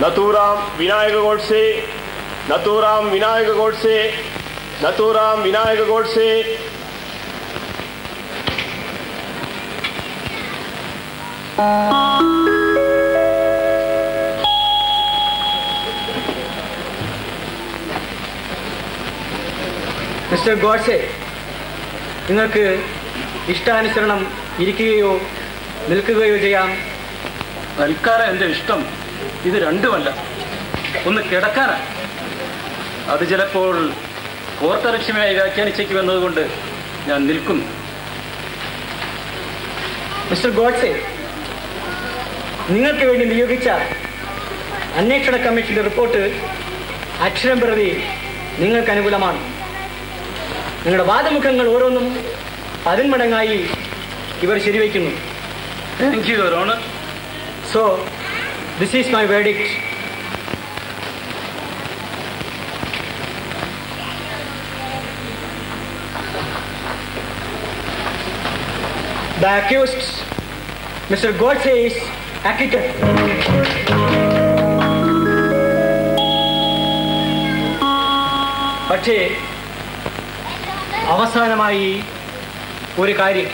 Nathuram Vinayaka Godse, Nathuram Vinayaka Godse, Nathuram Vinayaka Godse. Mr. Godse, നിങ്ങൾക്ക് ഇഷ്ടാനുസരണം ഇരിക്കുകയോ നിൽക്കുകയോ ചെയ്യാം. തൽക്കാലം എൻ്റെ ഇഷ്ടം ഇത് രണ്ടുമല്ല, ഒന്ന് കിടക്കാനാണ്. അത് ചിലപ്പോൾ കോർട്ടലക്ഷ്യമായി വ്യാഖ്യാനിച്ചേക്കുമെന്നതുകൊണ്ട് ഞാൻ നിൽക്കുന്നു. മിസ്റ്റർ ഗോഡ്സെ, നിങ്ങൾക്ക് വേണ്ടി നിയോഗിച്ച അന്വേഷണ കമ്മീഷന്റെ റിപ്പോർട്ട് അക്ഷരം പ്രതി നിങ്ങൾക്ക് അനുകൂലമാണ്. നിങ്ങളുടെ വാദമുഖങ്ങൾ ഓരോന്നും 10 മടങ്ങായി ഇവർ ശരിവയ്ക്കുന്നു. Thank you your honour. So this is my verdict. The accused, Mr. Godse, is acquitted. പക്ഷേ അവസാനമായി ഒരു കാര്യം,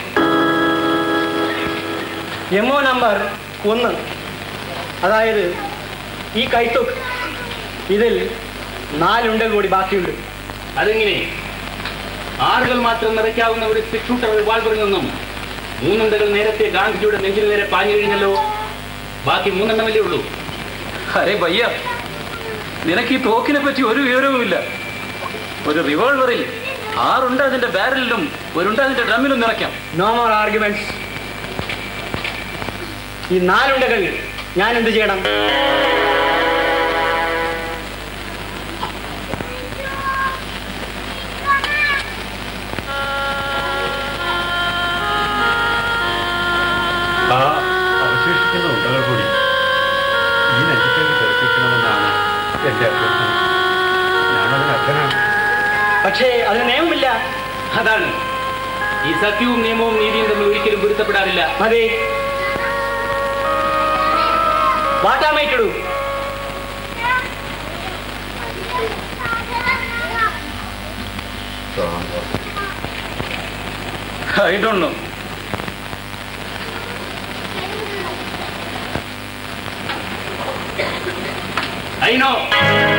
എംഒ നമ്പർ 1, അതായത് ഈ കൈത്തൊക്ക്, ഇതിൽ 4 ഉണ്ടകൾ കൂടി ബാക്കിയുണ്ട്. അതെങ്ങനെ? 6 മാത്രം നിറയ്ക്കാവുന്ന ഒരു 6 ഷൂട്ടർ റിവാൾവറിൽ നിന്നും 3 ഉണ്ടകൾ നേരത്തെ ഗാന്ധിജിയുടെ നെഞ്ചിന് നേരെ പാഞ്ഞു കഴിഞ്ഞല്ലോ. ബാക്കി 3 എണ്ണമല്ലേ ഉള്ളൂ. അരേ ഭയ്യ, നിനക്ക് ഈ തോക്കിനെ പറ്റി ഒരു വിവരവുമില്ല. ഒരു റിവോൾവറിൽ 6 ഉണ്ട് അതിന്റെ ബാരലിലും 1 ഉണ്ട് അതിന്റെ ഡ്രമ്മിലും നിറയ്ക്കാം. No more arguments. ഈ 4 ഉണ്ടകൾ ഞാൻ എന്ത് ചെയ്യണം? അവശേഷിക്കുന്ന ഉണ്ടകൾ കൂടി ഈ നെഞ്ചിലേക്ക് തെറിപ്പിക്കണമെന്നാണ് എന്റെ അഭ്യർത്ഥന. ഞാനതിന് അർഹനാണ്. പക്ഷേ അതിന് നിയമമില്ല. അതാണ് ഈ സത്യവും നിയമവും നീതിയും തമ്മിൽ ഒരിക്കലും പൊരുത്തപ്പെടാറില്ല. മതി. What am I to do? I don't know. I know.